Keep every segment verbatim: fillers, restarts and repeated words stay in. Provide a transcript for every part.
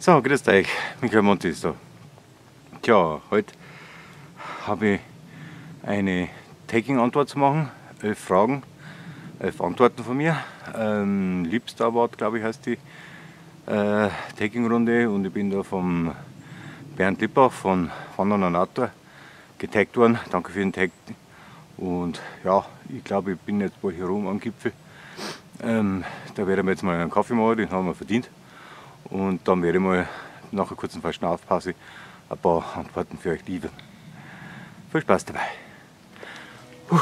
So, grüßt euch, Michael Monti ist da. Tja, heute habe ich eine Taking-Antwort zu machen. Elf Fragen, elf Antworten von mir. Ähm, Liebster Award, glaube ich, heißt die äh, Taking-Runde. Und ich bin da vom Bernd Lippach von Wandern und Outdoor getaggt worden. Danke für den Tag. Und ja, ich glaube, ich bin jetzt bald hier rum am Gipfel. Ähm, da werden wir jetzt mal einen Kaffee machen, den haben wir verdient. Und dann werde ich mal nach einer kurzen Verschnaufpause ein paar Antworten für euch liefern. Viel Spaß dabei! Puh.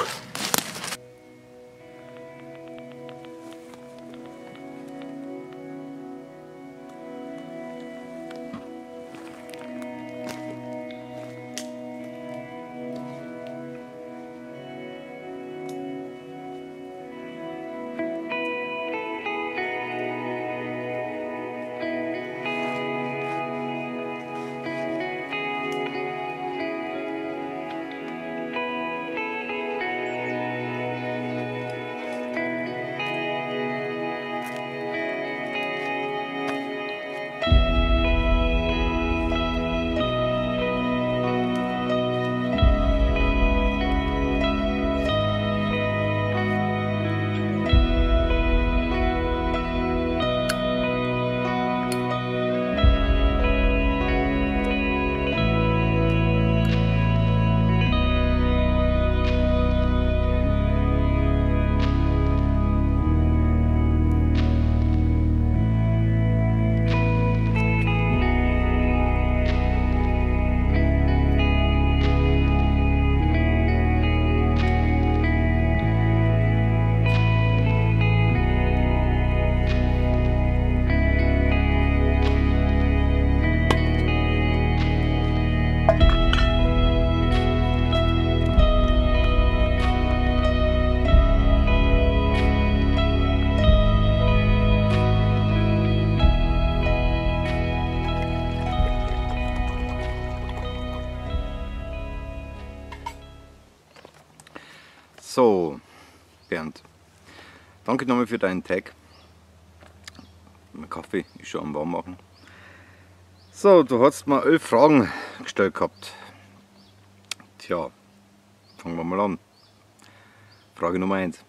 So, Bernd, danke nochmal für deinen Tag. Mein Kaffee ist schon am warm machen. So, du hast mir elf Fragen gestellt gehabt. Tja, fangen wir mal an. Frage Nummer eins.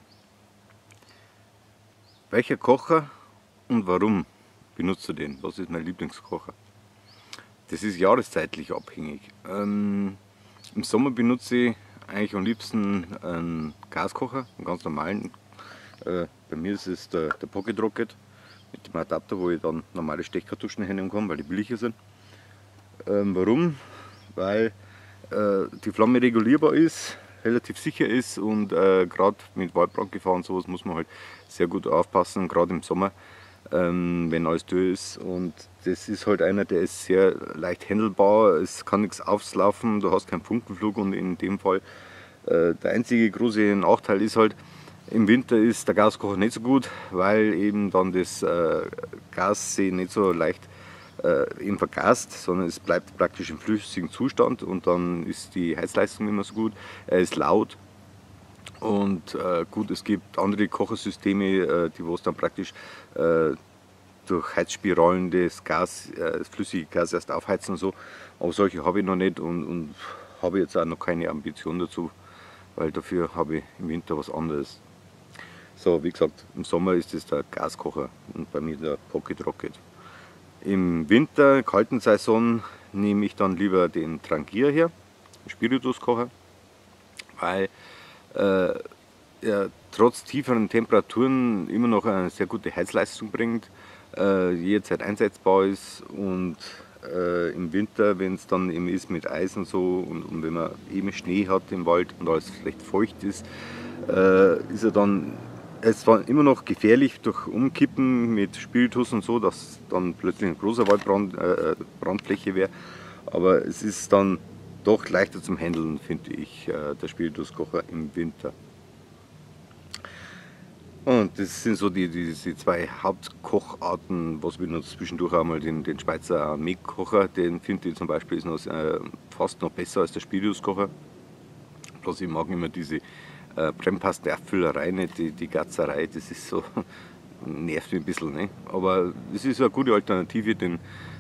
Welcher Kocher und warum benutzt du den? Was ist mein Lieblingskocher? Das ist jahreszeitlich abhängig. Ähm, Im Sommer benutze ich eigentlich am liebsten einen Gaskocher, einen ganz normalen. Äh, bei mir ist es der, der Pocket Rocket mit dem Adapter, wo ich dann normale Stechkartuschen hernehmen kann, weil die billiger sind. Ähm, warum? Weil äh, die Flamme regulierbar ist, relativ sicher ist und äh, gerade mit Waldbrandgefahr und sowas muss man halt sehr gut aufpassen, gerade im Sommer, ähm, wenn alles durch ist. Und das ist halt einer, der ist sehr leicht handelbar, es kann nichts auflaufen, du hast keinen Funkenflug und in dem Fall äh, der einzige große Nachteil ist halt, im Winter ist der Gaskocher nicht so gut, weil eben dann das äh, Gas sich nicht so leicht äh, eben vergast, sondern es bleibt praktisch im flüssigen Zustand und dann ist die Heizleistung nicht mehr so gut, er ist laut. Und äh, gut, es gibt andere Kochersysteme, äh, die wo es dann praktisch äh, durch Heizspiralen das Gas, äh, das flüssige Gas erst aufheizen und so. Aber solche habe ich noch nicht und, und habe jetzt auch noch keine Ambition dazu, weil dafür habe ich im Winter was anderes. So, wie gesagt, im Sommer ist es der Gaskocher und bei mir der Pocket Rocket. Im Winter, kalten Saison, nehme ich dann lieber den Trangia her, den Spirituskocher, weil äh, er trotz tieferen Temperaturen immer noch eine sehr gute Heizleistung bringt, äh, jederzeit einsetzbar ist und äh, im Winter, wenn es dann eben ist mit Eis und so und, und wenn man eben Schnee hat im Wald und alles recht feucht ist, äh, ist er dann er ist zwar immer noch gefährlich durch Umkippen mit Spiritus und so, dass dann plötzlich ein großer Waldbrand äh, Brandfläche wäre, aber es ist dann doch leichter zum Handeln, finde ich, äh, der Spirituskocher im Winter. Und das sind so die, die, die zwei Hauptkocharten, was wir noch zwischendurch einmal den, den Schweizer Armeekocher, den finde ich zum Beispiel ist noch, äh, fast noch besser als der Spirituskocher. Bloß ich mag immer diese äh, Brennpaste-Abfüllerei, nicht die, die Gatzerei, das ist so, nervt mich ein bisschen. Ne? Aber es ist eine gute Alternative, den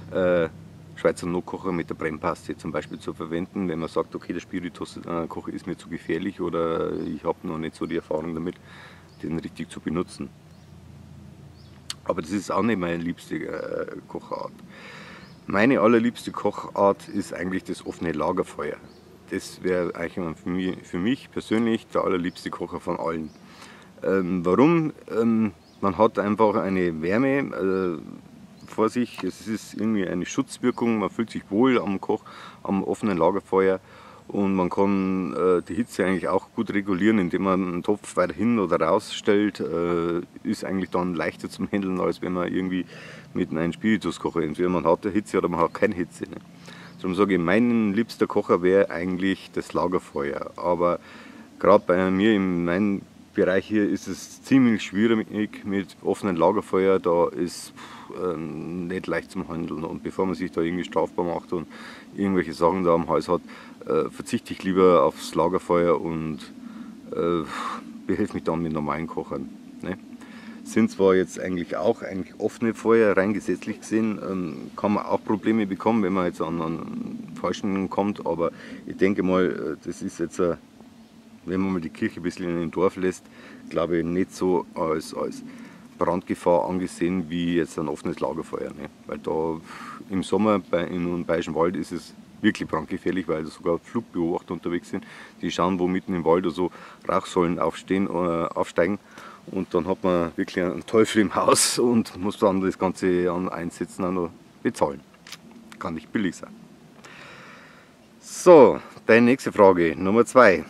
äh, Schweizer Notkocher mit der Brennpaste zum Beispiel zu verwenden, wenn man sagt, okay, der Spirituskocher ist mir zu gefährlich oder ich habe noch nicht so die Erfahrung damit, den richtig zu benutzen. Aber das ist auch nicht meine liebste äh, Kochart. Meine allerliebste Kochart ist eigentlich das offene Lagerfeuer. Das wäre eigentlich für mich, für mich persönlich der allerliebste Kocher von allen. Ähm, warum? Ähm, man hat einfach eine Wärme äh, vor sich, es ist irgendwie eine Schutzwirkung, man fühlt sich wohl am Koch, am offenen Lagerfeuer und man kann äh, die Hitze eigentlich auch gut regulieren, indem man einen Topf weiter hin oder raus stellt, äh, ist eigentlich dann leichter zum Handeln, als wenn man irgendwie mit einem Spirituskocher, entweder man hat eine Hitze oder man hat keine Hitze. Ne? Darum sage ich, mein liebster Kocher wäre eigentlich das Lagerfeuer, aber gerade bei mir in meinem Bereich hier ist es ziemlich schwierig mit offenen Lagerfeuer, da ist äh, nicht leicht zum Handeln und bevor man sich da irgendwie strafbar macht und irgendwelche Sachen da am Hals hat, äh, verzichte ich lieber aufs Lagerfeuer und äh, behelfe mich dann mit normalen Kochern. Ne? Sind zwar jetzt eigentlich auch eigentlich offene Feuer, rein gesetzlich gesehen, ähm, kann man auch Probleme bekommen, wenn man jetzt an einen falschen kommt, aber ich denke mal, das ist jetzt ein wenn man mal die Kirche ein bisschen in den Dorf lässt, glaube ich nicht so als, als Brandgefahr angesehen wie jetzt ein offenes Lagerfeuer. Ne? Weil da im Sommer bei, in einem Bayerischen Wald ist es wirklich brandgefährlich, weil da sogar Flugbeobachter unterwegs sind, die schauen, wo mitten im Wald so Rauchsäulen aufstehen, äh, aufsteigen und dann hat man wirklich einen Teufel im Haus und muss dann das Ganze an Einsätzen auch noch bezahlen. Kann nicht billig sein. So, deine nächste Frage, Nummer zwei.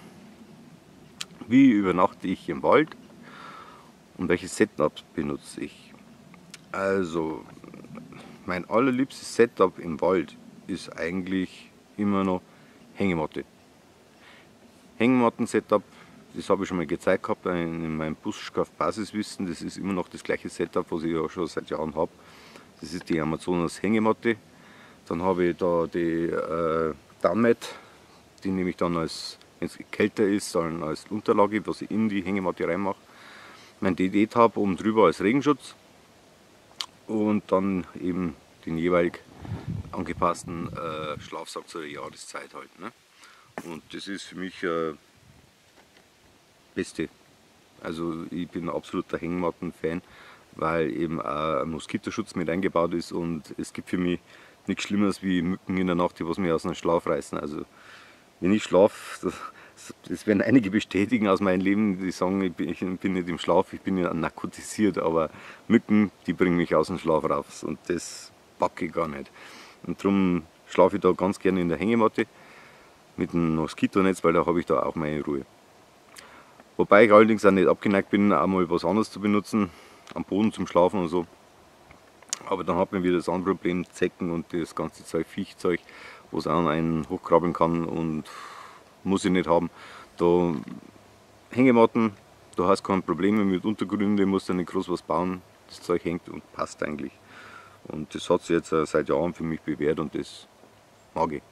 Wie übernachte ich im Wald und welche Setups benutze ich? Also, mein allerliebstes Setup im Wald ist eigentlich immer noch Hängematte. Hängematten-Setup, das habe ich schon mal gezeigt gehabt in meinem Buschkauf Basiswissen. Das ist immer noch das gleiche Setup, was ich ja schon seit Jahren habe. Das ist die Amazonas Hängematte. Dann habe ich da die äh, Downmat, die nehme ich dann als, wenn es kälter ist, dann als Unterlage, was ich in die Hängematte reinmache. Mein D D-Tab oben drüber als Regenschutz und dann eben den jeweilig angepassten äh, Schlafsack zur Jahreszeit halt. Ne? Und das ist für mich äh, Beste. Also ich bin ein absoluter Hängematten-Fan, weil eben auch ein Moskitoschutz mit eingebaut ist und es gibt für mich nichts Schlimmeres wie Mücken in der Nacht, die was mir aus dem Schlaf reißen. Also wenn ich schlafe, das, das werden einige bestätigen aus meinem Leben, die sagen, ich bin, ich bin nicht im Schlaf, ich bin ja narkotisiert, aber Mücken, die bringen mich aus dem Schlaf raus und das packe ich gar nicht. Und darum schlafe ich da ganz gerne in der Hängematte mit einem Moskitonetz, weil da habe ich da auch meine Ruhe. Wobei ich allerdings auch nicht abgeneigt bin, auch mal was anderes zu benutzen, am Boden zum Schlafen und so. Aber dann hat man wieder das andere Problem, Zecken und das ganze Zeug, Viechzeug, wo es auch einen hochkrabbeln kann und muss ich nicht haben. Da Hängematten, du hast keine Probleme mit Untergründe, musst du nicht groß was bauen, das Zeug hängt und passt eigentlich. Und das hat sich jetzt seit Jahren für mich bewährt und das mag ich.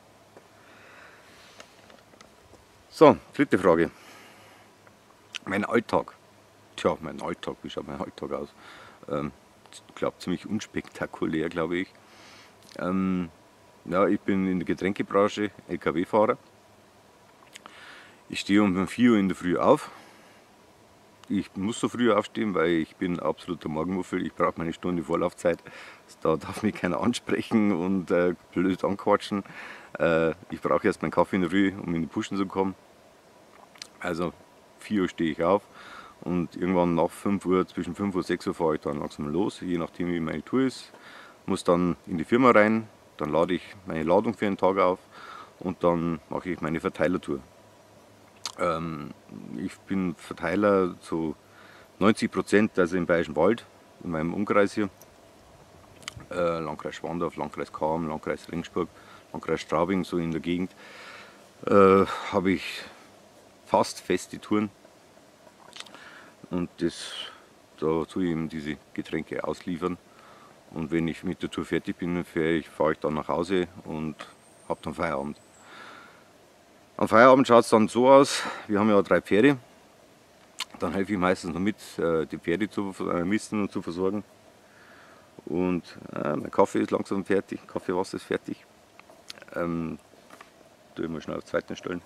So, dritte Frage. Mein Alltag. Tja, mein Alltag, wie schaut mein Alltag aus? Ähm, ich glaube, ziemlich unspektakulär, glaube ich. Ähm, ja, ich bin in der Getränkebranche L K W-Fahrer. Ich stehe um vier Uhr in der Früh auf. Ich muss so früh aufstehen, weil ich bin absoluter Morgenmuffel. Ich brauche meine Stunde Vorlaufzeit. Da darf mich keiner ansprechen und äh, blöd anquatschen. Äh, ich brauche erst meinen Kaffee in der Früh, um in die Puschen zu kommen. Also vier Uhr stehe ich auf und irgendwann nach fünf Uhr, zwischen fünf Uhr und sechs Uhr fahre ich dann langsam los, je nachdem wie meine Tour ist. Muss dann in die Firma rein, dann lade ich meine Ladung für den Tag auf und dann mache ich meine Verteilertour. Ähm, ich bin Verteiler zu neunzig Prozent, also im Bayerischen Wald, in meinem Umkreis hier. Äh, Landkreis Schwandorf, Landkreis Cham, Landkreis Regensburg, Landkreis Straubing, so in der Gegend. Äh, habe ich fast feste Touren und das, dazu eben diese Getränke ausliefern. Und wenn ich mit der Tour fertig bin, fahre ich dann nach Hause und habe dann Feierabend. Am Feierabend schaut es dann so aus, wir haben ja drei Pferde, dann helfe ich meistens noch mit, die Pferde zu misten und zu versorgen. Und äh, mein Kaffee ist langsam fertig, Kaffeewasser ist fertig. Ähm, tue ich mal schnell auf den zweiten stellen.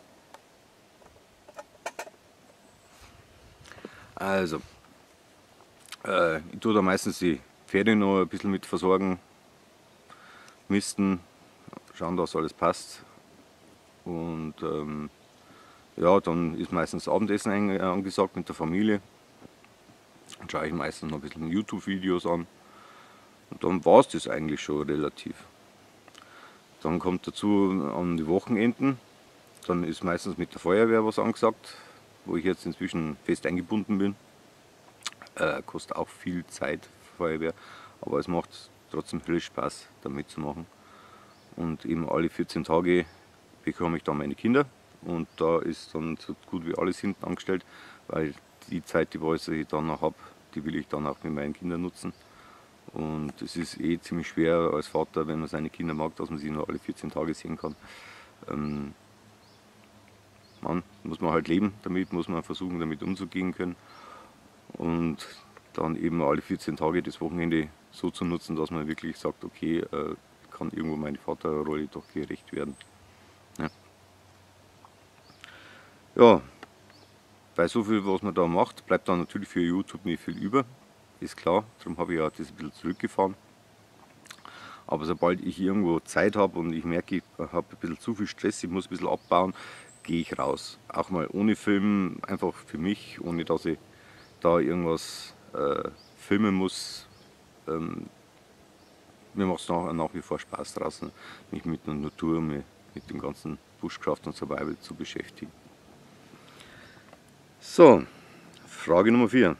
Also, äh, ich tue da meistens die Pferde noch ein bisschen mit versorgen, misten, schauen, dass alles passt. Und ähm, ja, dann ist meistens Abendessen angesagt mit der Familie. Dann schaue ich meistens noch ein bisschen YouTube-Videos an. Und dann war es das eigentlich schon relativ. Dann kommt dazu an die Wochenenden. Dann ist meistens mit der Feuerwehr was angesagt, wo ich jetzt inzwischen fest eingebunden bin. Äh, kostet auch viel Zeit, Feuerwehr, aber es macht trotzdem viel Spaß, da mitzumachen. Und eben alle vierzehn Tage bekomme ich dann meine Kinder und da ist dann so gut wie alles hinten angestellt, weil die Zeit, die ich dann noch habe, die will ich dann auch mit meinen Kindern nutzen. Und es ist eh ziemlich schwer als Vater, wenn man seine Kinder mag, dass man sie nur alle vierzehn Tage sehen kann. Ähm, man muss man halt leben damit, muss man versuchen, damit umzugehen können. Und dann eben alle vierzehn Tage das Wochenende so zu nutzen, dass man wirklich sagt, okay, äh, kann irgendwo meine Vaterrolle doch gerecht werden. Ja. Ja, bei so viel, was man da macht, bleibt dann natürlich für YouTube nicht viel über, ist klar, darum habe ich ja das ein bisschen zurückgefahren. Aber sobald ich irgendwo Zeit habe und ich merke, ich habe ein bisschen zu viel Stress, ich muss ein bisschen abbauen, gehe ich raus. Auch mal ohne Film, einfach für mich, ohne dass ich da irgendwas äh, filmen muss. Ähm, mir macht es nach, nach wie vor Spaß draußen, mich mit der Natur, mit, mit dem ganzen Bushcraft und Survival zu beschäftigen. So, Frage Nummer vier.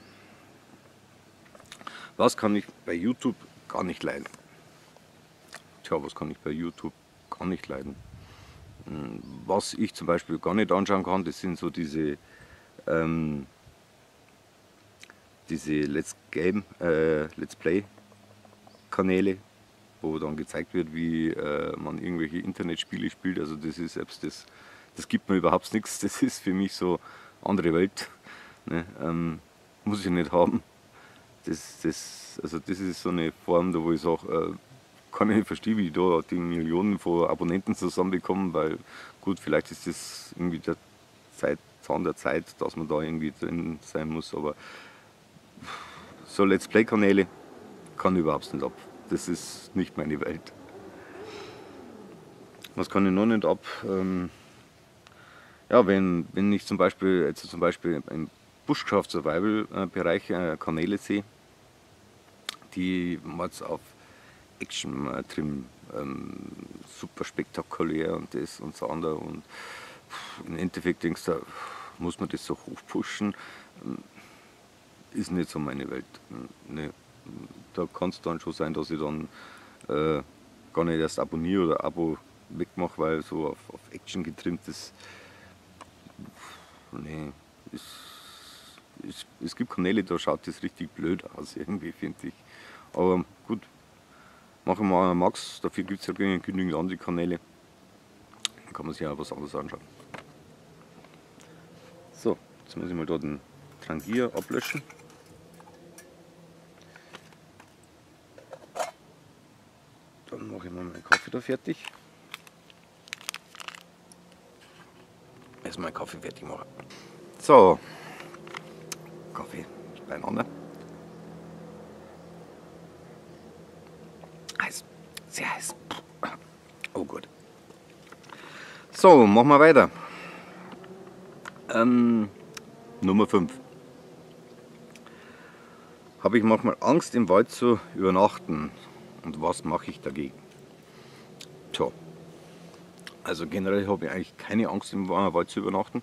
Was kann ich bei YouTube gar nicht leiden? Tja, was kann ich bei YouTube gar nicht leiden? Was ich zum Beispiel gar nicht anschauen kann, das sind so diese ähm, diese Let's Game, äh, Let's Play Kanäle, wo dann gezeigt wird, wie äh, man irgendwelche Internetspiele spielt. Also das ist selbst das, das gibt mir überhaupt nichts. Das ist für mich so andere Welt. Ne? Ähm, muss ich nicht haben. Das, das, also das ist so eine Form, da wo ich sage, äh, kann ich nicht verstehen, wie die da die Millionen von Abonnenten zusammenbekommen, weil gut, vielleicht ist das irgendwie der Zeit, Zahn der Zeit, dass man da irgendwie drin sein muss, aber so Let's Play Kanäle kann ich überhaupt nicht ab. Das ist nicht meine Welt. Was kann ich noch nicht ab? Ähm, ja, wenn, wenn ich zum Beispiel, jetzt zum Beispiel im Bushcraft Survival Bereich äh, Kanäle sehe, die jetzt auf Action äh, trimmen, ähm, super spektakulär und das und das andere und im Endeffekt denkst du, muss man das so hochpushen? Ist nicht so meine Welt. Nee. Da kann es dann schon sein, dass ich dann äh, gar nicht erst abonniere oder Abo wegmache, weil so auf, auf Action getrimmt ist. Nee, ist, ist, es gibt Kanäle, da schaut das richtig blöd aus, irgendwie, finde ich. Aber gut, machen wir mal Max, dafür gibt es ja genügend andere Kanäle. Dann kann man sich auch was anderes anschauen. So, jetzt muss ich mal da den Trangier ablöschen. Dann mache ich mal meinen Kaffee da fertig. Erst meinen Kaffee fertig machen. So, Kaffee beieinander. Heiß, sehr heiß. Oh gut. So, machen wir weiter. Ähm, Nummer fünf. Habe ich manchmal Angst, im Wald zu übernachten? Und was mache ich dagegen? Tja, also generell habe ich eigentlich keine Angst, im Wald zu übernachten.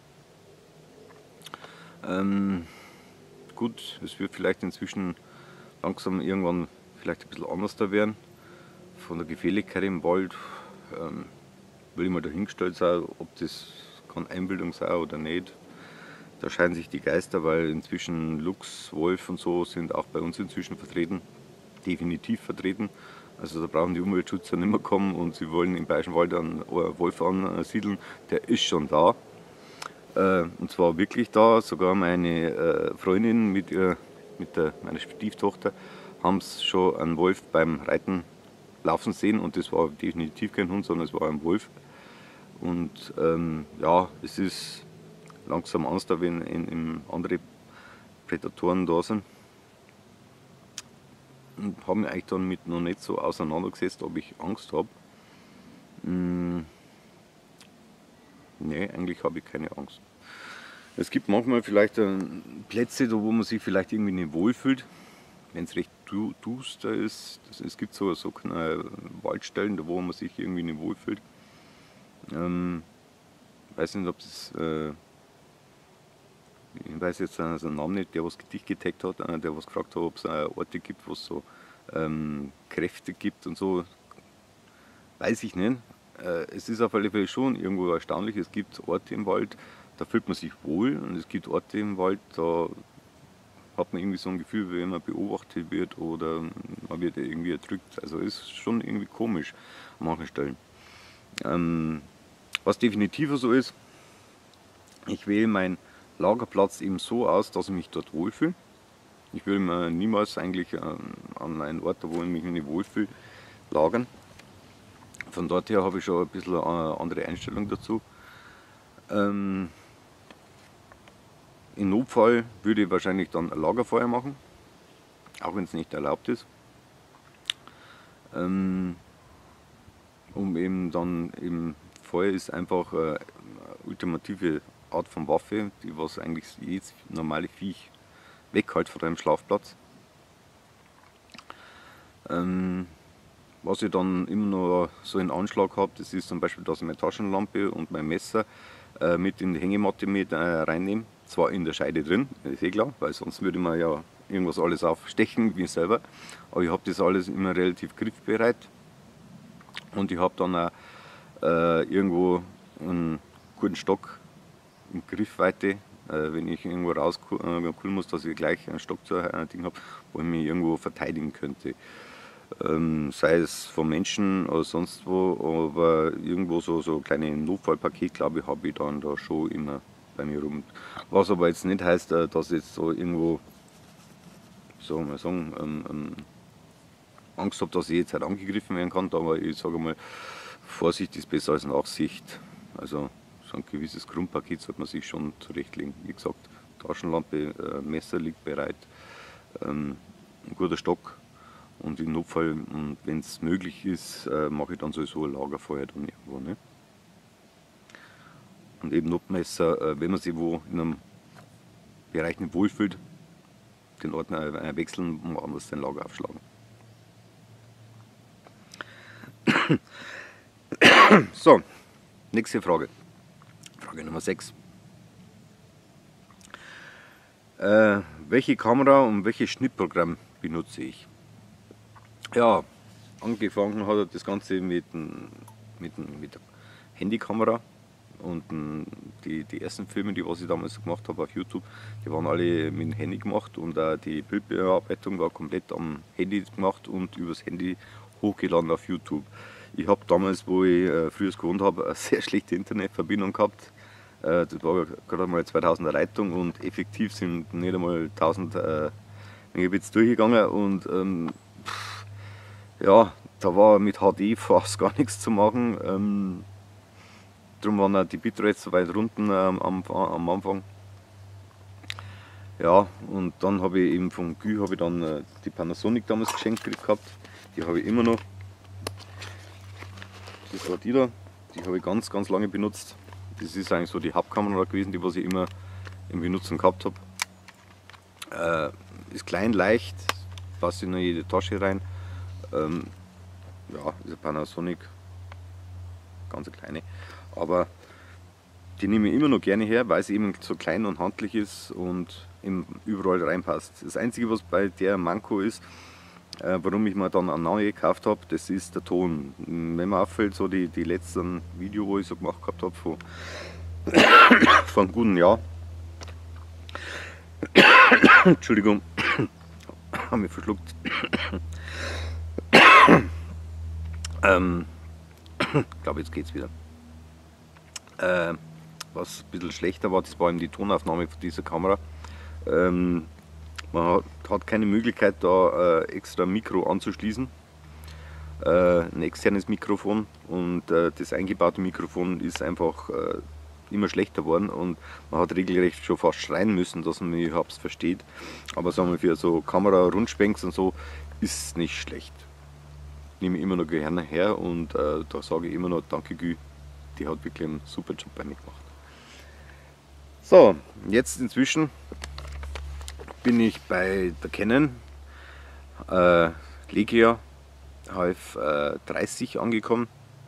Ähm, gut, es wird vielleicht inzwischen langsam irgendwann vielleicht ein bisschen anders da werden. Von der Gefährlichkeit im Wald ähm, will ich mal dahingestellt sein, ob das kann Einbildung sein oder nicht. Da scheiden sich die Geister, weil inzwischen Luchs, Wolf und so sind auch bei uns inzwischen vertreten. Definitiv vertreten. Also da brauchen die Umweltschützer nicht mehr kommen und sie wollen im Bayerischen Wald einen Wolf ansiedeln, der ist schon da. Äh, und zwar wirklich da, sogar meine äh, Freundin mit, ihr, mit der, meiner Stieftochter haben sie schon einen Wolf beim Reiten laufen sehen und das war definitiv kein Hund, sondern es war ein Wolf. Und ähm, ja, es ist langsam Angst, da wenn in, in andere Prädatoren da sind. Und habe mich eigentlich dann mit noch nicht so auseinandergesetzt, ob ich Angst habe. Hm, ne, eigentlich habe ich keine Angst. Es gibt manchmal vielleicht äh, Plätze, da wo man sich vielleicht irgendwie nicht wohlfühlt, wenn es recht du duster ist. Das, es gibt so, so kleine Waldstellen, da wo man sich irgendwie nicht wohlfühlt. Ähm, ich weiß nicht, ob das, äh, ich weiß jetzt seinen also Namen nicht, der was dich getaggt hat, äh, der was gefragt hat, ob es äh, Orte gibt, wo es so ähm, Kräfte gibt und so, weiß ich nicht. Äh, es ist auf alle Fälle schon irgendwo erstaunlich, es gibt Orte im Wald, da fühlt man sich wohl und es gibt Orte im Wald, da hat man irgendwie so ein Gefühl, wie wenn man beobachtet wird oder man wird irgendwie erdrückt. Also ist schon irgendwie komisch an manchen Stellen. Ähm, was definitiv so ist, ich wähle meinen Lagerplatz eben so aus, dass ich mich dort wohlfühle. Ich will mir niemals eigentlich ähm, an einen Ort, wo ich mich nicht wohlfühle, lagern. Von dort her habe ich schon ein bisschen eine andere Einstellung dazu. Ähm, Im Notfall würde ich wahrscheinlich dann ein Lagerfeuer machen, auch wenn es nicht erlaubt ist. Ähm, um eben dann eben Feuer ist einfach eine ultimative Art von Waffe, die was eigentlich jedes normale Viech weghält von einem Schlafplatz. Ähm, was ich dann immer noch so in Anschlag habe, das ist zum Beispiel, dass ich meine Taschenlampe und mein Messer äh, mit in die Hängematte mit äh, reinnehme. Zwar in der Scheide drin, ist eh klar, weil sonst würde man ja irgendwas alles aufstechen, wie selber. Aber ich habe das alles immer relativ griffbereit. Und ich habe dann auch äh, irgendwo einen guten Stock in Griffweite, äh, wenn ich irgendwo rauskugeln muss, dass ich gleich einen Stock zu einem Ding habe, wo ich mich irgendwo verteidigen könnte. Ähm, sei es vom Menschen oder sonst wo, aber irgendwo so so kleine Notfallpaket, glaube ich, habe ich dann da schon immer bei mir rum. Was aber jetzt nicht heißt, dass ich jetzt so irgendwo, so mal sagen, ähm, ähm, Angst habe, dass ich jetzt halt angegriffen werden kann, aber ich sage mal, Vorsicht ist besser als Nachsicht. Also so ein gewisses Grundpaket sollte man sich schon zurechtlegen. Wie gesagt, Taschenlampe, äh, Messer liegt bereit, ähm, ein guter Stock. Und im Notfall, wenn es möglich ist, äh, mache ich dann sowieso ein Lagerfeuer dann irgendwo. Ne? Und eben Notmesser, äh, wenn man sich wo in einem Bereich nicht wohlfühlt, den Ort äh, wechseln und anders den Lager aufschlagen. So, nächste Frage. Frage Nummer sechs. Äh, welche Kamera und welches Schnittprogramm benutze ich? Ja, angefangen hat das Ganze mit, mit, mit der Handykamera und die, die ersten Filme, die was ich damals gemacht habe auf YouTube, die waren alle mit dem Handy gemacht und auch die Bildbearbeitung war komplett am Handy gemacht und übers Handy hochgeladen auf YouTube. Ich habe damals, wo ich äh, früher gewohnt habe, eine sehr schlechte Internetverbindung gehabt. Äh, das war gerade mal zweitausender Leitung und effektiv sind nicht einmal tausend äh, Megabits durchgegangen und ähm, pff, ja, da war mit H D fast gar nichts zu machen. Ähm, darum waren auch die Bitrates so weit unten ähm, am, am Anfang. Ja, und dann habe ich eben von Gü habe ich dann äh, die Panasonic damals geschenkt gehabt. Die habe ich immer noch. Das war die da, die habe ich ganz, ganz lange benutzt. Das ist eigentlich so die Hauptkamera gewesen, die was ich immer in Benutzung gehabt habe. Äh, ist klein, leicht, passt in jede Tasche rein. Ähm, ja, ist eine Panasonic, ganz eine kleine, aber die nehme ich immer noch gerne her, weil sie eben so klein und handlich ist und eben überall reinpasst. Das einzige, was bei der Manko ist, äh, warum ich mir dann eine neue gekauft habe, das ist der Ton. Wenn mir auffällt, so die, die letzten Videos, wo ich so gemacht gehabt habe, von, von einem guten Jahr, Entschuldigung, habe mich verschluckt. ähm, ich glaube, jetzt geht's wieder. Äh, was ein bisschen schlechter war, das war eben die Tonaufnahme von dieser Kamera. Ähm, Man hat, hat keine Möglichkeit da äh, extra Mikro anzuschließen, äh, ein externes Mikrofon, und äh, das eingebaute Mikrofon ist einfach äh, immer schlechter geworden und man hat regelrecht schon fast schreien müssen, dass man mich überhaupt versteht. Aber sagen wir, für so Kamera-Rundschwenks und so ist es nicht schlecht. Nehme ich immer noch gerne her und äh, da sage ich immer noch danke Gü, die hat wirklich einen super Job bei mir gemacht. So, jetzt inzwischen bin ich bei der Canon äh, Legia H F dreißig angekommen.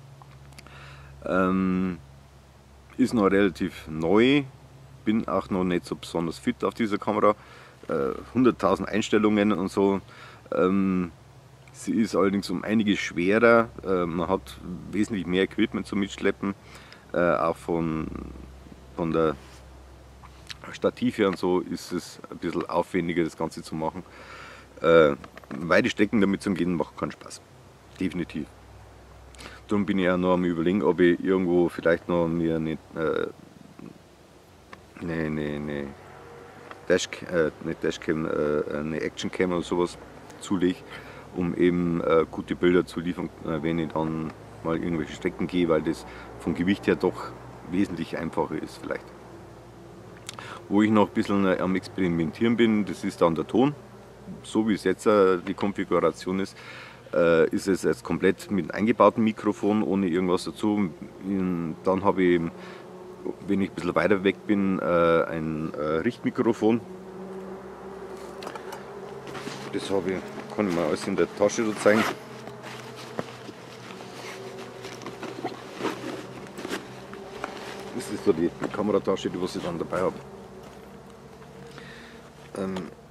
Ähm, ist noch relativ neu, bin auch noch nicht so besonders fit auf dieser Kamera. Äh, hunderttausend Einstellungen und so. Ähm, sie ist allerdings um einiges schwerer. Äh, man hat wesentlich mehr Equipment zum Mitschleppen, äh, auch von, von der Stativ her und so ist es ein bisschen aufwendiger, das Ganze zu machen. Äh, weite Strecken damit zu gehen macht keinen Spaß. Definitiv. Darum bin ich auch noch am Überlegen, ob ich irgendwo vielleicht noch mir eine, äh, eine, eine, eine, Dash, äh, nicht Dashcam, äh, eine Actioncam oder sowas zulege, um eben äh, gute Bilder zu liefern, äh, wenn ich dann mal irgendwelche Strecken gehe, weil das vom Gewicht her doch wesentlich einfacher ist vielleicht. Wo ich noch ein bisschen am Experimentieren bin, das ist dann der Ton. So wie es jetzt äh, die Konfiguration ist, äh, ist es jetzt komplett mit eingebautem Mikrofon, ohne irgendwas dazu. Dann habe ich, wenn ich ein bisschen weiter weg bin, äh, ein äh, Richtmikrofon. Das habe ich, kann ich mal alles in der Tasche so zeigen. Das ist so die Kameratasche, die was ich dann dabei habe. Ähm,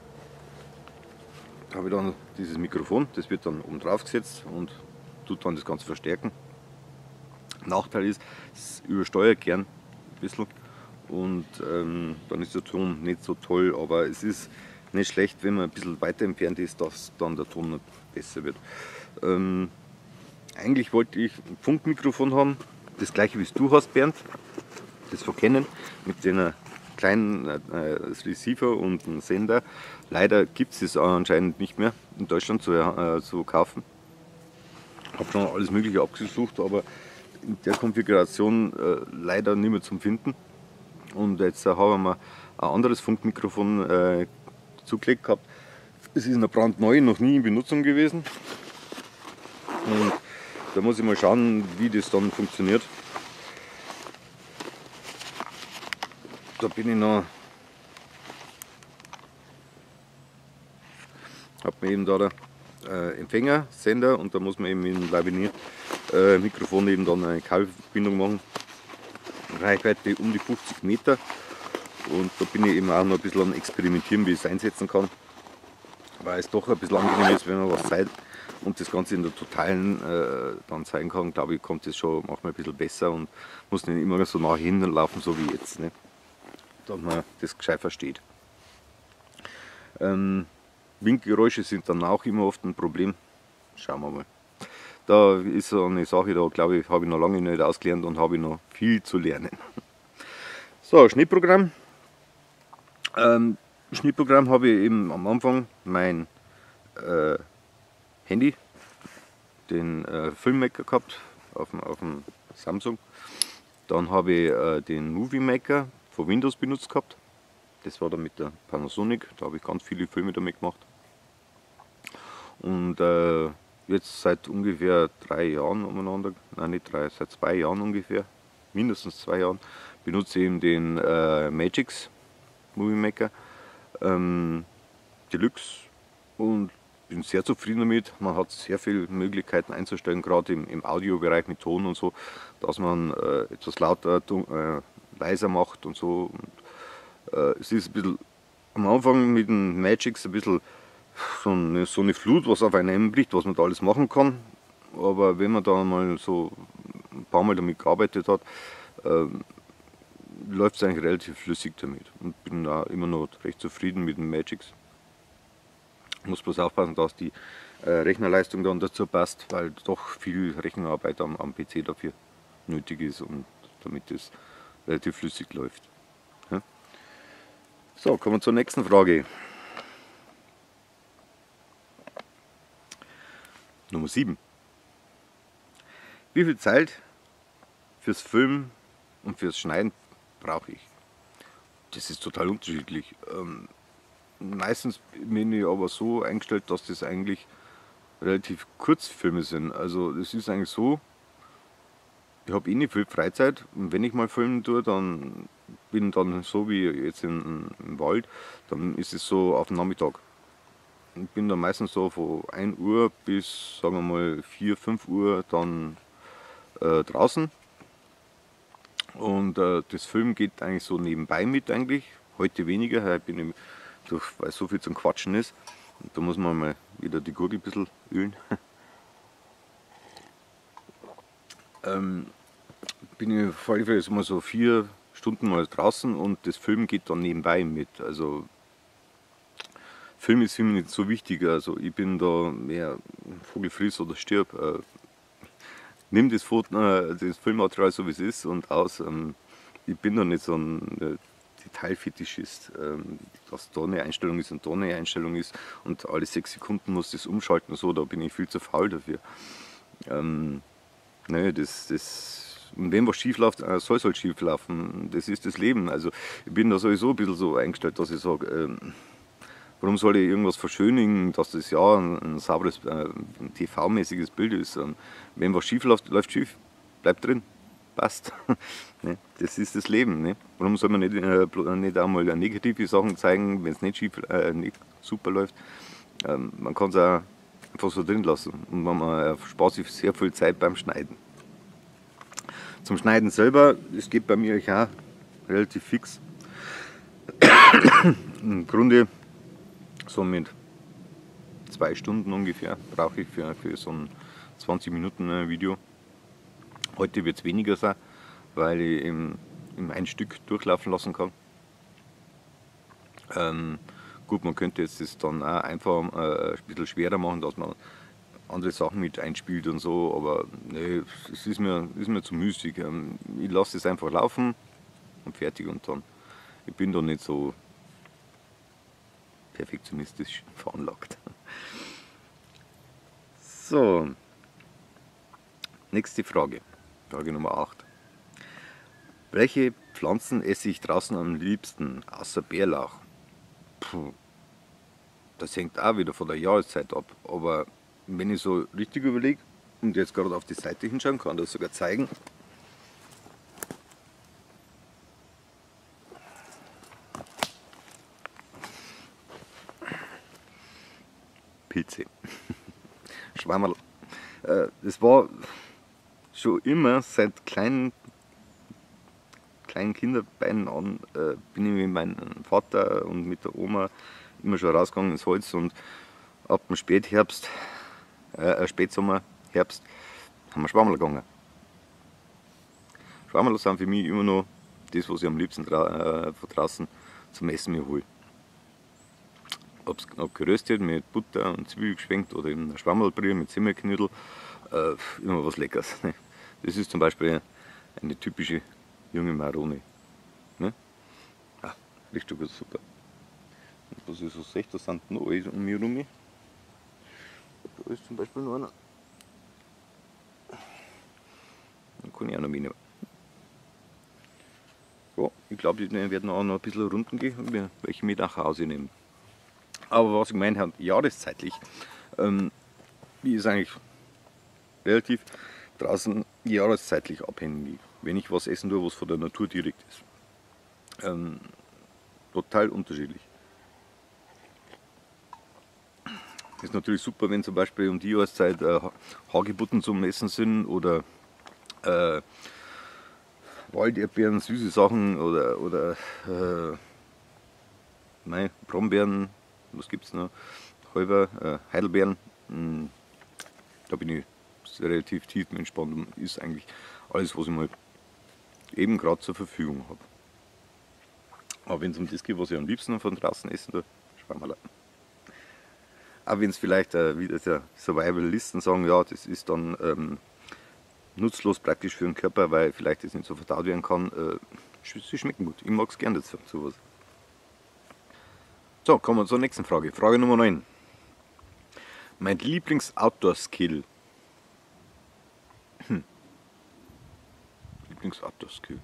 da habe ich dann dieses Mikrofon, das wird dann oben drauf gesetzt und tut dann das Ganze verstärken. Nachteil ist, es übersteuert gern ein bisschen und ähm, dann ist der Ton nicht so toll, aber es ist nicht schlecht, wenn man ein bisschen weiter entfernt ist, dass dann der Ton besser wird. Ähm, eigentlich wollte ich ein Funkmikrofon haben, das gleiche wie du hast, Bernd, das von Canon, mit einer kleinen äh, Receiver und einen Sender. Leider gibt es es anscheinend nicht mehr in Deutschland zu, äh, zu kaufen. Ich habe schon alles Mögliche abgesucht, aber in der Konfiguration äh, leider nicht mehr zum Finden. Und jetzt äh, haben wir ein anderes Funkmikrofon äh, zugelegt gehabt. Es ist noch brandneu, noch nie in Benutzung gewesen. Und da muss ich mal schauen, wie das dann funktioniert. Da bin ich noch, hat man eben da der äh, Empfänger, Sender, und da muss man eben mit dem Lavinier äh, Mikrofon eben dann eine Kabelverbindung machen. Reichweite um die fünfzig Meter, und da bin ich eben auch noch ein bisschen am Experimentieren, wie ich es einsetzen kann, weil es doch ein bisschen angenehm ist, wenn man was zeigt und das Ganze in der totalen äh, dann zeigen kann. Glaube ich, kommt das schon manchmal ein bisschen besser und muss nicht immer so nah hinlaufen, so wie jetzt, ne? Dass man das gescheit versteht. Ähm, Windgeräusche sind dann auch immer oft ein Problem. Schauen wir mal. Da ist so eine Sache, da glaube ich, habe ich noch lange nicht ausgelernt und habe ich noch viel zu lernen. So, Schnittprogramm. Ähm, Schnittprogramm habe ich eben am Anfang mein äh, Handy, den äh, Filmmaker gehabt auf dem, auf dem Samsung. Dann habe ich äh, den Movie Maker von Windows benutzt gehabt. Das war dann mit der Panasonic, da habe ich ganz viele Filme damit gemacht. Und äh, jetzt seit ungefähr drei Jahren umeinander, nein nicht drei, seit zwei Jahren ungefähr, mindestens zwei Jahren, benutze ich eben den äh, Magix Movie Maker ähm, Deluxe und bin sehr zufrieden damit. Man hat sehr viele Möglichkeiten einzustellen, gerade im, im Audiobereich mit Ton und so, dass man äh, etwas lauter, äh, leiser macht und so. Und, äh, es ist ein bisschen am Anfang mit dem Magix ein bisschen so eine, so eine Flut, was auf einen einbricht, was man da alles machen kann. Aber wenn man da mal so ein paar Mal damit gearbeitet hat, äh, läuft es eigentlich relativ flüssig damit. Und bin da immer noch recht zufrieden mit dem Magix. Muss bloß aufpassen, dass die äh, Rechnerleistung dann dazu passt, weil doch viel Rechenarbeit am, am P C dafür nötig ist und damit es relativ flüssig läuft. Ja? So, kommen wir zur nächsten Frage. Nummer sieben. Wie viel Zeit fürs Filmen und fürs Schneiden brauche ich? Das ist total unterschiedlich. Ähm, meistens bin ich aber so eingestellt, dass das eigentlich relativ Kurzfilme sind. Also das ist eigentlich so, ich habe eh nicht viel Freizeit und wenn ich mal filmen tue, dann bin dann so wie jetzt in, im Wald, dann ist es so auf den Nachmittag. Ich bin dann meistens so von ein Uhr bis, sagen wir mal, vier, fünf Uhr dann äh, draußen. Und äh, das Film geht eigentlich so nebenbei mit eigentlich. Heute weniger, heute bin ich, durch, weil so viel zum Quatschen ist. Und da muss man mal wieder die Gurgel ein bisschen ölen. ähm, bin ich auf alle Fälle mal so vier Stunden mal draußen und das Film geht dann nebenbei mit. Also Film ist für mich nicht so wichtig. Also ich bin da mehr Vogel friss oder stirb. Äh, nimm das, Foto, äh, das Filmmaterial so wie es ist und aus. Ähm, ich bin da nicht so ein äh, Detailfetischist, ähm, dass da eine Einstellung ist und da eine Einstellung ist und alle sechs Sekunden muss das umschalten und so, da bin ich viel zu faul dafür. Ähm, ne, das, das, und wenn was schief läuft, äh, soll es halt schief laufen. Das ist das Leben. Also ich bin da sowieso ein bisschen so eingestellt, dass ich sage, ähm, warum soll ich irgendwas verschönigen, dass das ja ein, ein sauberes, äh, T V-mäßiges Bild ist. Ähm, wenn was schief läuft, läuft schief. Bleibt drin. Passt. Ne? Das ist das Leben. Ne? Warum soll man nicht, äh, nicht einmal negative Sachen zeigen, wenn es nicht, schief, äh, nicht super läuft? Ähm, man kann es auch einfach so drin lassen. Und man äh, spart sich sehr viel Zeit beim Schneiden. Zum Schneiden selber, das geht bei mir auch relativ fix. Im Grunde so mit zwei Stunden ungefähr brauche ich für, für so ein zwanzig Minuten Video. Heute wird es weniger sein, weil ich im, im ein Stück durchlaufen lassen kann. Ähm, gut, man könnte jetzt das dann auch einfach äh, ein bisschen schwerer machen, dass man andere Sachen mit einspielt und so, aber nee, es ist mir, ist mir zu müßig. Ähm, ich lasse es einfach laufen und fertig und dann. Ich bin da nicht so perfektionistisch veranlagt. So, nächste Frage. Frage Nummer acht. Welche Pflanzen esse ich draußen am liebsten, außer Bärlauch? Puh, das hängt auch wieder von der Jahreszeit ab. Aber wenn ich so richtig überlege und jetzt gerade auf die Seite hinschauen kann, das sogar zeigen. Pilze. Schwammerl. Äh, das war schon immer seit kleinen, kleinen Kinderbeinen an, äh, bin ich mit meinem Vater und mit der Oma immer schon rausgegangen ins Holz und ab dem Spätherbst, äh, Spätsommer, Herbst, haben wir Schwammerl gegangen. Schwammerl sind für mich immer noch das, was ich am liebsten dra äh, von draußen zum Essen mir hole. Ob geröstet mit Butter und Zwiebel geschwenkt oder in einer Schwammerlbrühe mit Semmelknödel, äh, immer was Leckeres. Ne? Das ist zum Beispiel eine typische junge Marone. Ne? Ah, riecht schon gut, super. Und was ich so sehe, da sind noch alles um mich herum. Da ist zum Beispiel noch einer. Dann kann ich auch noch mitnehmen. Ja, ich glaube, ich werde noch ein bisschen runden gehen und mir welche mit nach Hause nehmen. Aber was ich gemeint habe, jahreszeitlich, ähm, ist eigentlich relativ draußen jahreszeitlich abhängig. Wenn ich was essen tue, was von der Natur direkt ist. Ähm, total unterschiedlich. Ist natürlich super, wenn zum Beispiel um die Jahreszeit äh, Hagebutten zum Essen sind oder äh, Walderdbeeren, süße Sachen oder, oder äh, nein, Brombeeren. Was gibt es noch? Halber, äh, Heidelbeeren. Mh, da bin ich relativ tief entspannt und ist eigentlich alles, was ich mal eben gerade zur Verfügung habe. Aber wenn es um das geht, was ich am liebsten von draußen essen tue, Schwammerl. Auch wenn es vielleicht äh, wieder der Survivalisten sagen, ja, das ist dann ähm, nutzlos praktisch für den Körper, weil vielleicht das nicht so verdaut werden kann. Äh, sie schmecken gut. Ich mag es gerne dazu, sowas. So, kommen wir zur nächsten Frage. Frage Nummer neun. Mein Lieblings-Outdoor-Skill. Hm. Lieblings-Outdoor-Skill.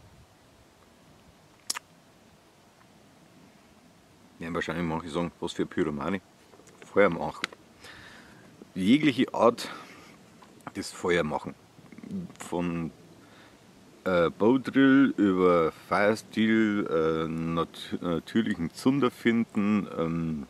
Ja, wahrscheinlich manche sagen, was für Pyromane. Feuer machen. Jegliche Art des Feuer machen. Von äh, Bowdrill über Firestil, äh, nat natürlichen Zunder finden, ähm,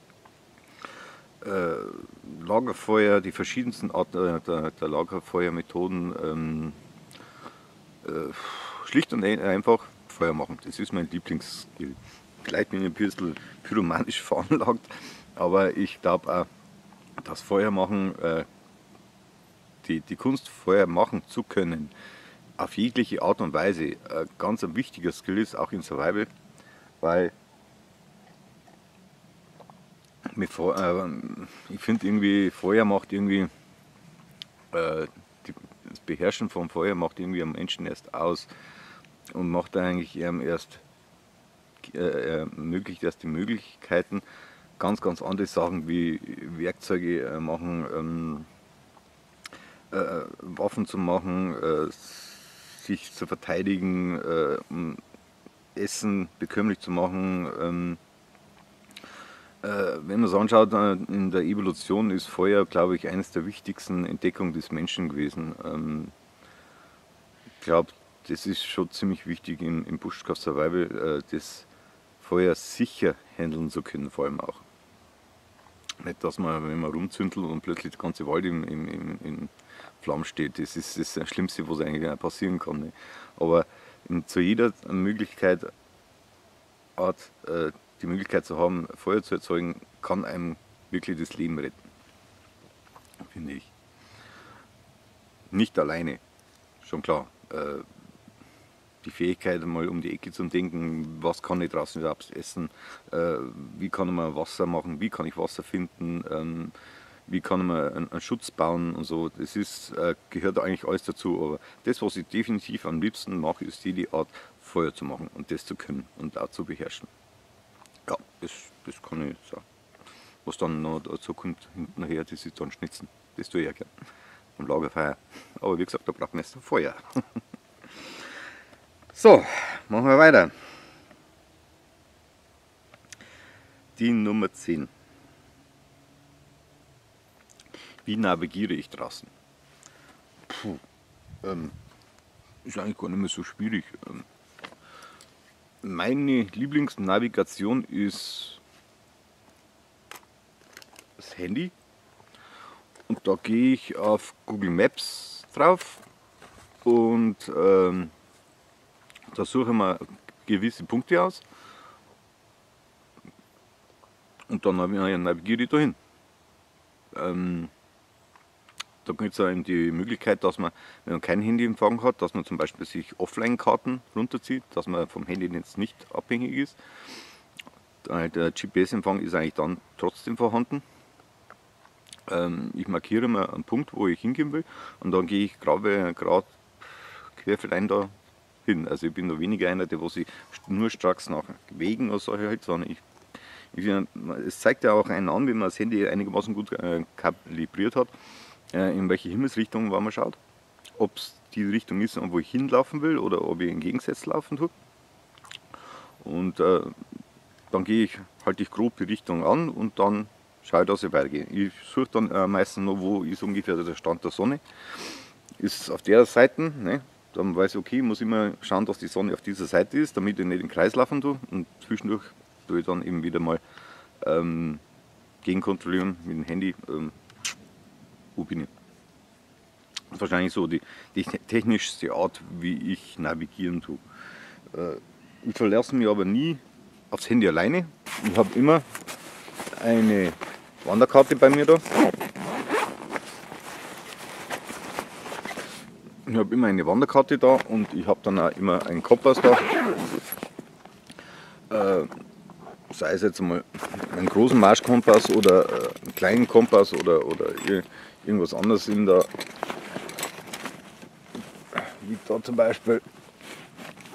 äh, Lagerfeuer, die verschiedensten Arten äh, der, der Lagerfeuermethoden, ähm, äh, schlicht und einfach Feuer machen. Das ist mein Lieblingsskill. Vielleicht bin ich ein bisschen pyromanisch veranlagt, aber ich glaube auch, dass Feuer machen, äh, die, die Kunst Feuer machen zu können, auf jegliche Art und Weise ein ganz ein wichtiger Skill ist, auch in Survival, weil mit Feu äh, ich finde irgendwie, Feuer macht irgendwie, äh, die, das Beherrschen vom Feuer macht irgendwie am Menschen erst aus und macht eigentlich ähm, erst äh, möglich, dass die Möglichkeiten ganz, ganz andere Sachen wie Werkzeuge äh, machen, ähm, äh, Waffen zu machen, äh, sich zu verteidigen, äh, um Essen bekömmlich zu machen. Ähm, äh, wenn man es anschaut, äh, in der Evolution ist Feuer, glaube ich, eines der wichtigsten Entdeckungen des Menschen gewesen. Ähm, ich glaube, das ist schon ziemlich wichtig im, im Bushcraft Survival, äh, das Feuer sicher handeln zu können, vor allem auch. Nicht, dass man, wenn man rumzündelt und plötzlich der ganze Wald im, im, im, in Flammen steht, das ist das, das Schlimmste, was eigentlich passieren kann. Ne? Aber in, zu jeder Möglichkeit, Art, äh, die Möglichkeit zu haben, Feuer zu erzeugen, kann einem wirklich das Leben retten, finde ich. Nicht alleine, schon klar. Äh, die Fähigkeit, mal um die Ecke zu denken, was kann ich draußen überhaupt essen, äh, wie kann man Wasser machen, wie kann ich Wasser finden, ähm, wie kann man einen, einen Schutz bauen und so, das ist, äh, gehört eigentlich alles dazu. Aber das, was ich definitiv am liebsten mache, ist die Art, Feuer zu machen und das zu können und auch zu beherrschen. Ja, das, das kann ich sagen. Was dann noch dazu kommt, hintenher, das ist dann Schnitzen. Das tue ich ja gern. Am Lagerfeuer. Aber wie gesagt, da braucht man erst ein Feuer. So, machen wir weiter. Die Nummer zehn. Wie navigiere ich draußen? Puh, ähm, ist eigentlich gar nicht mehr so schwierig. Ähm, meine Lieblingsnavigation ist das Handy. Und da gehe ich auf Google Maps drauf und ähm, da suche ich mir gewisse Punkte aus und dann navigiere ich dahin. Ähm, da gibt es auch die Möglichkeit, dass man, wenn man kein Handyempfang hat, dass man zum Beispiel sich Offline-Karten runterzieht, dass man vom Handynetz nicht abhängig ist. Der G P S-Empfang ist eigentlich dann trotzdem vorhanden. Ähm, ich markiere mir einen Punkt, wo ich hingehen will und dann gehe ich gerade querfeldein da hin. Also ich bin da weniger einer, der wo sich nur stracks nach Wegen oder so hält, sondern ich, ich, es zeigt ja auch einen an, wenn man das Handy einigermaßen gut äh, kalibriert hat, äh, in welche Himmelsrichtung man schaut. Ob es die Richtung ist, wo ich hinlaufen will oder ob ich entgegengesetzt laufen tue. Und äh, dann gehe ich, halte ich grob die Richtung an und dann schaue ich, dass ich weitergehe. Ich suche dann äh, meistens noch, wo ist ungefähr der Stand der Sonne. Ist auf der Seite, ne? Dann weiß ich, okay, muss immer schauen, dass die Sonne auf dieser Seite ist, damit ich nicht in den Kreis laufen tue. Und zwischendurch tue ich dann eben wieder mal ähm, gegenkontrollieren mit dem Handy, ähm, wo bin ich. Das ist wahrscheinlich so die, die technischste Art, wie ich navigieren tue. Äh, ich verlasse mich aber nie aufs Handy alleine. Ich habe immer eine Wanderkarte bei mir da. Ich habe immer eine Wanderkarte da und ich habe dann auch immer einen Kompass da. Äh, sei es jetzt mal einen großen Marschkompass oder äh, einen kleinen Kompass oder, oder irgendwas anderes in der, wie da zum Beispiel,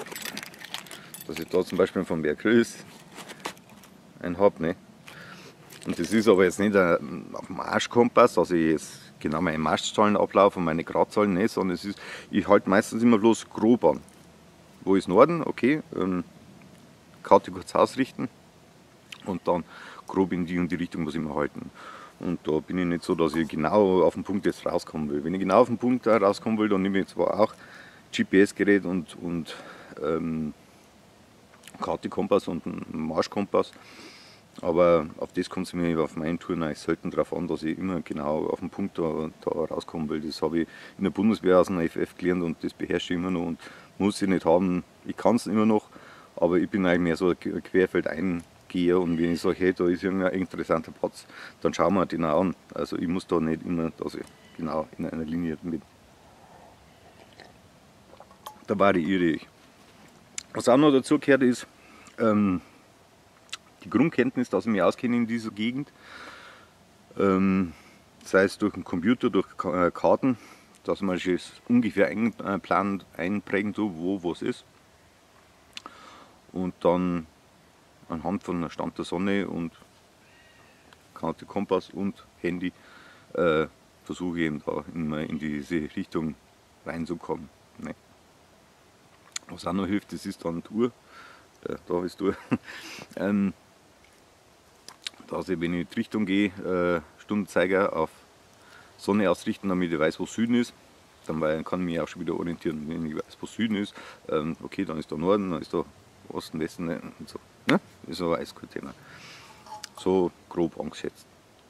dass ich da zum Beispiel von Berg Chris einen habe. Ne? Und das ist aber jetzt nicht ein, auf dem Marschkompass, dass ich jetzt genau meine Marschzahlen ablaufe und meine Gradzahlen nicht, sondern es ist, ich halte meistens immer bloß grob an. Wo ist Norden? Okay, ähm, Karte kurz ausrichten und dann grob in die und die Richtung muss ich mir halten. Und da bin ich nicht so, dass ich genau auf den Punkt jetzt rauskommen will. Wenn ich genau auf den Punkt rauskommen will, dann nehme ich zwar auch G P S-Gerät und, und ähm, Karte-Kompass und einen Marschkompass, aber auf das kommt es mir auf meinen Touren eigentlich selten darauf an, dass ich immer genau auf den Punkt da, da rauskommen will. Das habe ich in der Bundeswehr aus dem F F gelernt und das beherrsche ich immer noch und muss ich nicht haben. Ich kann es immer noch, aber ich bin eigentlich mehr so ein Querfeldeingeher und wenn ich sage, hey, da ist irgendein interessanter Platz, dann schauen wir den auch an. Also ich muss da nicht immer, dass ich genau in einer Linie bin. Da variiere ich. Was auch noch dazu gehört ist, ähm, die Grundkenntnis, dass ich mich auskenne in dieser Gegend, ähm, sei es durch den Computer, durch Karten, dass man sich ungefähr einplant, einprägen tut, wo was ist. Und dann anhand von der Stand der Sonne und Karte, Kompass und Handy äh, versuche ich eben da immer in diese Richtung reinzukommen. Ne. Was auch noch hilft, das ist dann die Uhr. Äh, da ist die Uhr. ähm, dass ich, wenn ich in die Richtung gehe, äh, Stundenzeiger auf Sonne ausrichten, damit ich weiß, wo Süden ist. Dann kann ich mich auch schon wieder orientieren. Wenn ich weiß, wo Süden ist, ähm, okay, dann ist da Norden, dann ist da Osten, Westen ne? Und so. Ne? Das ist aber alles kein Thema. So grob angeschätzt.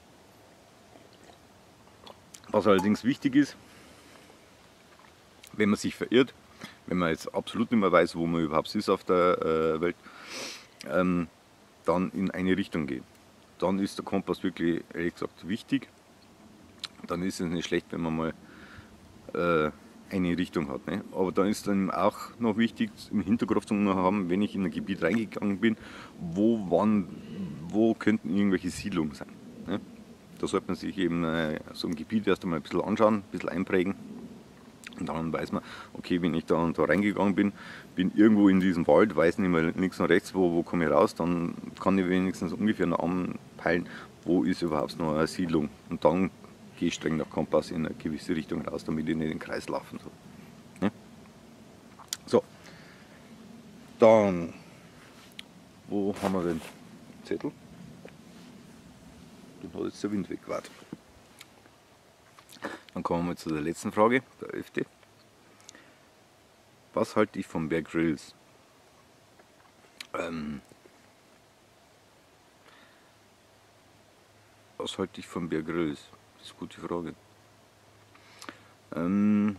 Was allerdings wichtig ist, wenn man sich verirrt, wenn man jetzt absolut nicht mehr weiß, wo man überhaupt ist auf der äh, Welt, ähm, dann in eine Richtung gehen. Dann ist der Kompass wirklich, ehrlich gesagt, wichtig. Dann ist es nicht schlecht, wenn man mal äh, eine Richtung hat. Ne? Aber dann ist dann auch noch wichtig, im Hinterkopf zu haben, wenn ich in ein Gebiet reingegangen bin, wo, wann, wo könnten irgendwelche Siedlungen sein. Ne? Da sollte man sich eben äh, so ein Gebiet erst einmal ein bisschen anschauen, ein bisschen einprägen. Und dann weiß man, okay, wenn ich da und da reingegangen bin, bin irgendwo in diesem Wald, weiß nicht mehr links und rechts, wo, wo komme ich raus, dann kann ich wenigstens ungefähr noch anpeilen, wo ist überhaupt noch eine Siedlung. Und dann gehe ich streng nach Kompass in eine gewisse Richtung raus, damit ich nicht in den Kreis laufen soll. Ja? So, dann, wo haben wir den Zettel? Den hat jetzt der Wind weggewartet. Dann kommen wir zu der letzten Frage, der elfte. Was halte ich von Bear Grylls? Ähm, was halte ich von Bear Grylls? Das ist eine gute Frage. Ähm,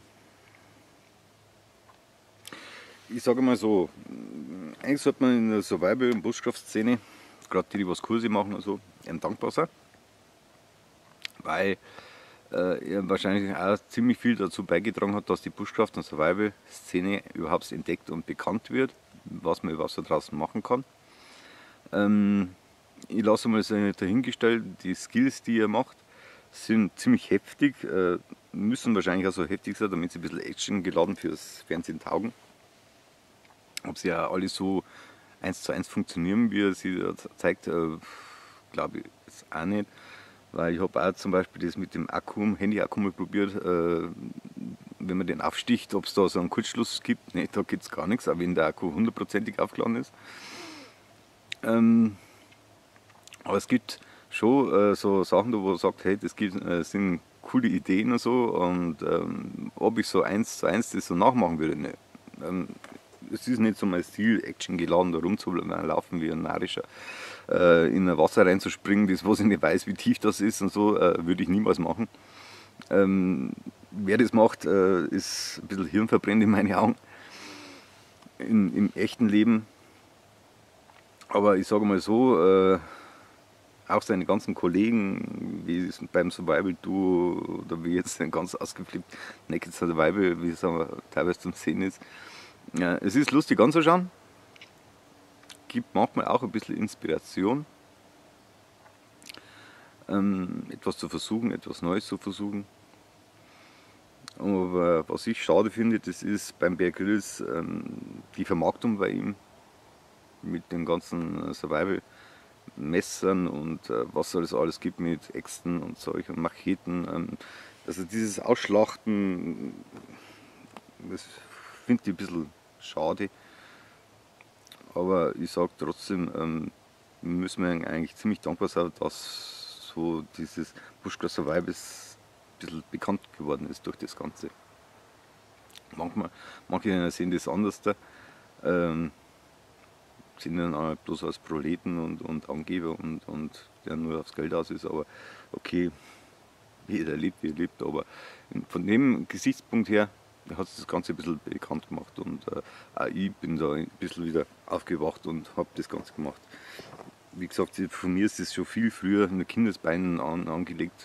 ich sage mal so, eigentlich sollte man in der Survival- und Bushcraft-Szene, gerade die, die was Kurse machen und so, einem dankbar sein, weil äh, er wahrscheinlich auch ziemlich viel dazu beigetragen hat, dass die Bushcraft- und Survival-Szene überhaupt entdeckt und bekannt wird, was man überhaupt so draußen machen kann. Ähm, ich lasse mal so dahingestellt, die Skills, die er macht, sind ziemlich heftig, äh, müssen wahrscheinlich auch so heftig sein, damit sie ein bisschen Action geladen fürs Fernsehen taugen. Ob sie ja alle so eins zu eins funktionieren, wie er sie zeigt, äh, glaube ich jetzt auch nicht. Weil ich habe auch zum Beispiel das mit dem Akku, Handy-Akku mal probiert, äh, wenn man den aufsticht, ob es da so einen Kurzschluss gibt. Ne, da gibt es gar nichts, auch wenn der Akku hundertprozentig aufgeladen ist. Ähm, aber es gibt schon äh, so Sachen, wo man sagt, hey, das gibt, äh, sind coole Ideen und so. Und ähm, ob ich so eins zu eins das so nachmachen würde, ne. Ähm, es ist nicht so mein Stil, Action geladen, da rumzulaufen wie ein Narischer. Äh, in ein Wasser reinzuspringen, das was ich nicht weiß, wie tief das ist und so, äh, würde ich niemals machen. Ähm, wer das macht, äh, ist ein bisschen hirnverbrennt in meinen Augen. In, Im echten Leben. Aber ich sage mal so, äh, auch seine ganzen Kollegen, wie es beim Survival Duo oder wie jetzt ein ganz ausgeflippt Naked Survival, wie es aber teilweise zum Sehen ist. Ja, es ist lustig anzuschauen, gibt manchmal auch ein bisschen Inspiration, ähm, etwas zu versuchen, etwas Neues zu versuchen. Aber was ich schade finde, das ist beim Bear Grylls ähm, die Vermarktung bei ihm mit den ganzen Survival Messern und äh, was es alles gibt mit Äxten und Zeug und Macheten. Ähm, also dieses Ausschlachten, das finde ich ein bisschen schade. Aber ich sage trotzdem, ähm, müssen wir eigentlich ziemlich dankbar sein, dass so dieses Bushcraft Survival ein bisschen bekannt geworden ist durch das Ganze. Manchmal, manche sehen das anders, ähm, sehen dann auch bloß als Proleten und, und Angeber und, und der nur aufs Geld aus ist, aber okay, jeder lebt, wie er lebt, aber von dem Gesichtspunkt her hat es das Ganze ein bisschen bekannt gemacht und äh, auch ich bin da ein bisschen wieder aufgewacht und habe das Ganze gemacht. Wie gesagt, von mir ist es schon viel früher in den Kindesbeinen an, angelegt,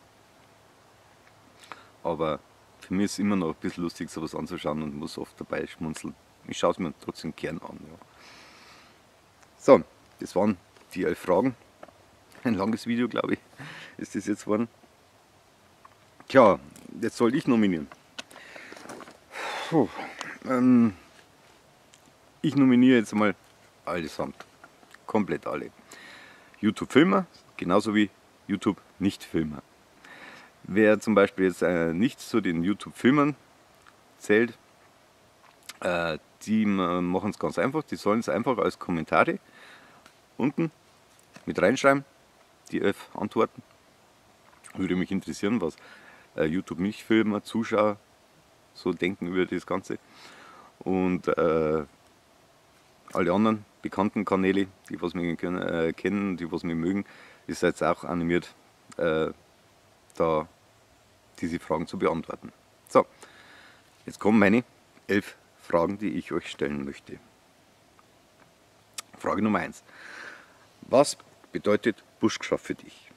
aber für mich ist es immer noch ein bisschen lustig, sowas anzuschauen und muss oft dabei schmunzeln. Ich schaue es mir trotzdem gern an. Ja. So, das waren die elf Fragen. Ein langes Video, glaube ich, ist das jetzt geworden. Tja, jetzt soll ich nominieren. Puh, ähm, ich nominiere jetzt mal allesamt. Komplett alle. YouTube-Filmer, genauso wie YouTube-Nicht-Filmer. Wer zum Beispiel jetzt äh, nicht zu den YouTube-Filmern zählt, äh, die machen es ganz einfach. Die sollen es einfach als Kommentare unten mit reinschreiben, die elf Antworten. Würde mich interessieren, was äh, YouTube-Nicht-Filmer, Zuschauer so denken über das Ganze. Und äh, alle anderen bekannten Kanäle, die was mich können, äh, kennen, die was mich mögen, ist jetzt auch animiert, äh, da diese Fragen zu beantworten. So, jetzt kommen meine elf Fragen, die ich euch stellen möchte. Frage Nummer eins. Was bedeutet Bushcraft für dich?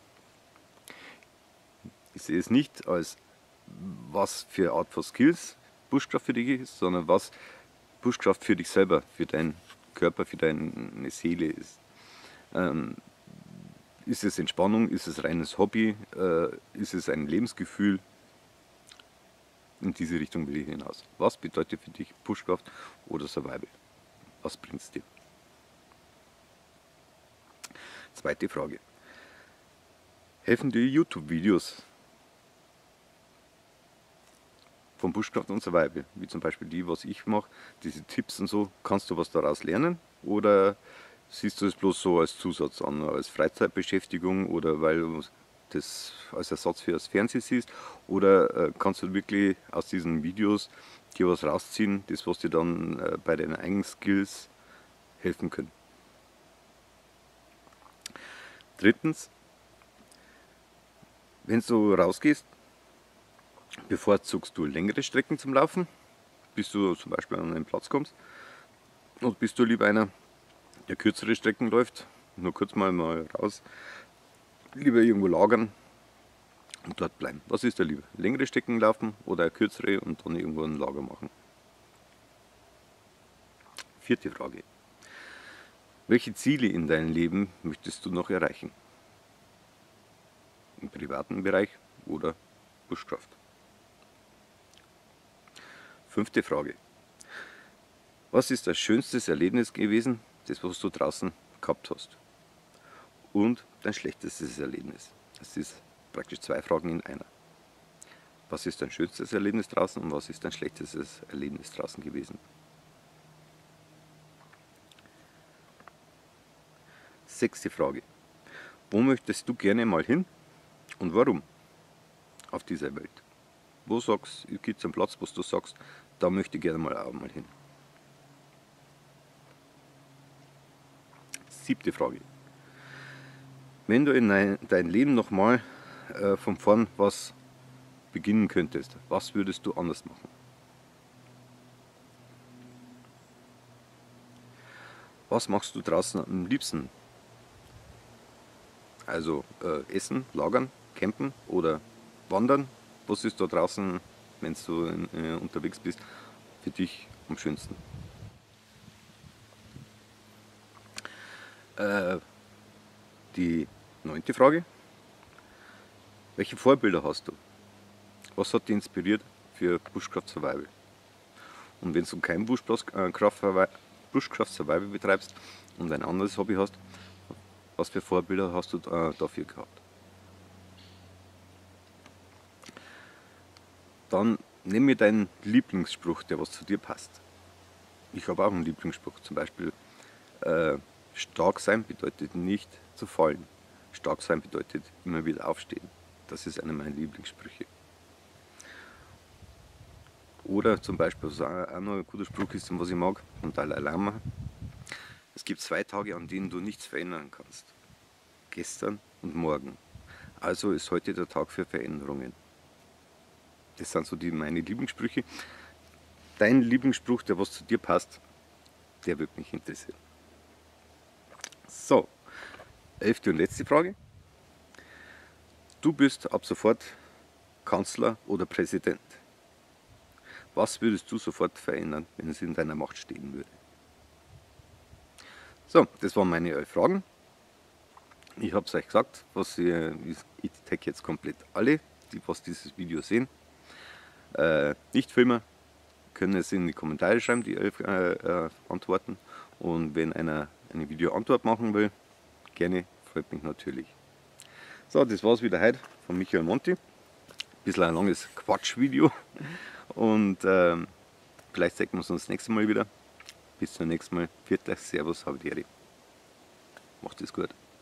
Ich sehe es nicht als was für Art von Skills Bushcraft für dich ist, sondern was Bushcraft für dich selber, für deinen Körper, für deine Seele ist. Ähm, ist es Entspannung, ist es reines Hobby, äh, ist es ein Lebensgefühl? In diese Richtung will ich hinaus. Was bedeutet für dich Bushcraft oder Survival? Was bringt es dir? Zweite Frage. Helfen dir YouTube-Videos von Bushcraft und Survival, wie zum Beispiel die, was ich mache, diese Tipps und so, kannst du was daraus lernen? Oder siehst du es bloß so als Zusatz an, als Freizeitbeschäftigung oder weil du das als Ersatz für das Fernsehen siehst? Oder äh, kannst du wirklich aus diesen Videos dir was rausziehen, das was dir dann äh, bei deinen eigenen Skills helfen können? Drittens, wenn du rausgehst, bevorzugst du längere Strecken zum Laufen, bis du zum Beispiel an einen Platz kommst, und bist du lieber einer, der kürzere Strecken läuft, nur kurz mal, mal raus, lieber irgendwo lagern und dort bleiben? Was ist da lieber? Längere Strecken laufen oder kürzere und dann irgendwo ein Lager machen? Vierte Frage. Welche Ziele in deinem Leben möchtest du noch erreichen? Im privaten Bereich oder Bushcraft? Fünfte Frage. Was ist das schönste Erlebnis gewesen, das was du draußen gehabt hast? Und dein schlechtestes Erlebnis? Das ist praktisch zwei Fragen in einer. Was ist dein schönstes Erlebnis draußen und was ist dein schlechtestes Erlebnis draußen gewesen? Sechste Frage. Wo möchtest du gerne mal hin und warum auf dieser Welt? Wo sagst du, gibt es einen Platz, wo du sagst, da möchte ich gerne mal auch mal hin? Siebte Frage. Wenn du in dein Leben nochmal äh, von vorn was beginnen könntest, was würdest du anders machen? Was machst du draußen am liebsten? Also äh, essen, lagern, campen oder wandern? Was ist da draußen, wenn du äh, unterwegs bist, für dich am schönsten? Äh, die neunte Frage. Welche Vorbilder hast du? Was hat dich inspiriert für Bushcraft Survival? Und wenn du kein Bushcraft, äh, Bushcraft Survival betreibst und ein anderes Hobby hast, Was für Vorbilder hast du äh, dafür gehabt? Dann nimm mir deinen Lieblingsspruch, der was zu dir passt. Ich habe auch einen Lieblingsspruch, zum Beispiel äh, stark sein bedeutet nicht zu fallen. Stark sein bedeutet immer wieder aufstehen. Das ist einer meiner Lieblingssprüche. Oder zum Beispiel, was auch noch ein guter Spruch ist und was ich mag, von Dalai Lama. Es gibt zwei Tage, an denen du nichts verändern kannst. Gestern und morgen. Also ist heute der Tag für Veränderungen. Das sind so die, meine Lieblingssprüche. Dein Lieblingsspruch, der was zu dir passt, der würde mich interessieren. So, elfte und letzte Frage. Du bist ab sofort Kanzler oder Präsident. Was würdest du sofort verändern, wenn es in deiner Macht stehen würde? So, das waren meine elf Fragen. Ich habe es euch gesagt, was ich, ich tag jetzt komplett alle, die was dieses Video sehen. Äh, Nicht-Filmer können es in die Kommentare schreiben, die elf äh, äh, Antworten. Und wenn einer eine Video-Antwort machen will, gerne, freut mich natürlich. So, das war's wieder heute von Michael Monti. Ein bisschen ein langes Quatschvideo. Und ähm, vielleicht sehen wir uns das nächste Mal wieder. Bis zum nächsten Mal. Viert euch, Servus, Habitäri. Macht es gut.